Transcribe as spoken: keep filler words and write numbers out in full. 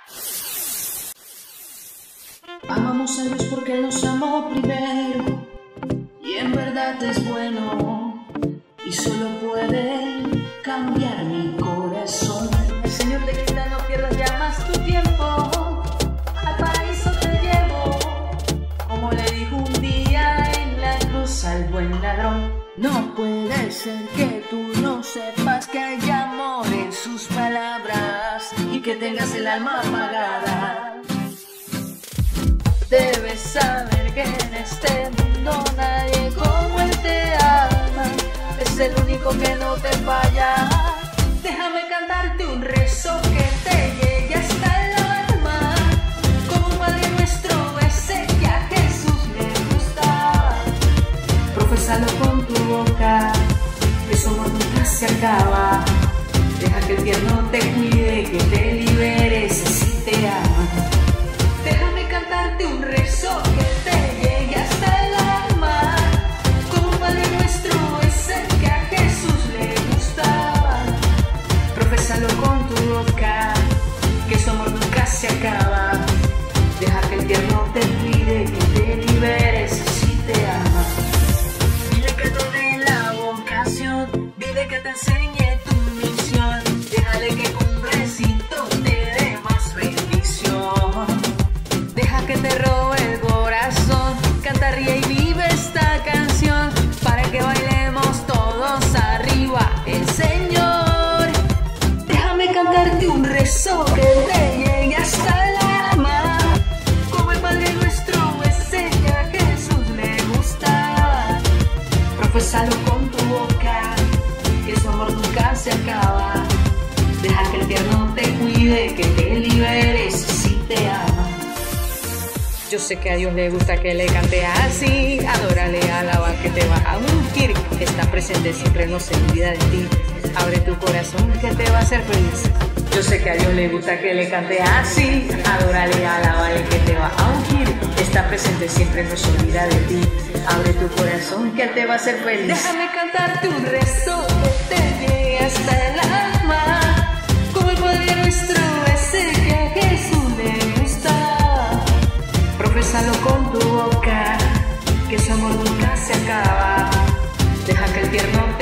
Amamos a Dios porque Él nos amó primero, y en verdad es bueno, y solo puede cambiar mi corazón. El Señor te grita: no pierdas ya más tu tiempo, al paraíso te llevo, como le dijo un día en la cruz al buen ladrón. No puede ser que tú no sepas que hay amor en sus palabras y que tengas el alma apagada. Debes saber que en este mundo nadie como Él te ama, es el único que no te falla. Déjame cantarte un rezo que te llegue hasta el alma, como un Padre Nuestro ese que a Jesús le gusta. Profésalo con tu boca, que su amor nunca se acaba. Deja que el tierno te cuide, que te libere si te ama. Déjame cantarte un rezo que te llegue hasta el alma, como un Padre Nuestro ese que a Jesús le gusta. Profésalo con tu boca, que su amor nunca se acaba. Deja que el tierno te cuide, que te libere si te ama. Dile que te dé la vocación, dile que te enseñe tu misión. Déjale que con un recito te dé más bendición. Deja que te robe el corazón, canta, ríe y vive esta canción, para que bailemos todos arriba el Señor. Déjame cantarte un rezo que te llegue hasta el alma, como el Padre Nuestro ese que a Jesús le gusta. Profésalo con tu boca, que su amor nunca se acaba. Deja que el tierno te cuide, que te libere si te ama. Yo sé que a Dios le gusta que le cante así, adórale, alaba, que te va a ungir. Está presente siempre, no se olvida de ti. Abre tu corazón que te va a hacer feliz. Yo sé que a Dios le gusta que le cante así, adórale, alabale, que te va a ungir. Está presente siempre, no se olvida de ti. Abre tu corazón que Él te va a hacer feliz. Déjame cantarte un rezo que te llegue hasta el alma, como el Padre Nuestro ese que a Jesús le gusta. Profésalo con tu boca, que su amor nunca se acaba. Deja que el tierno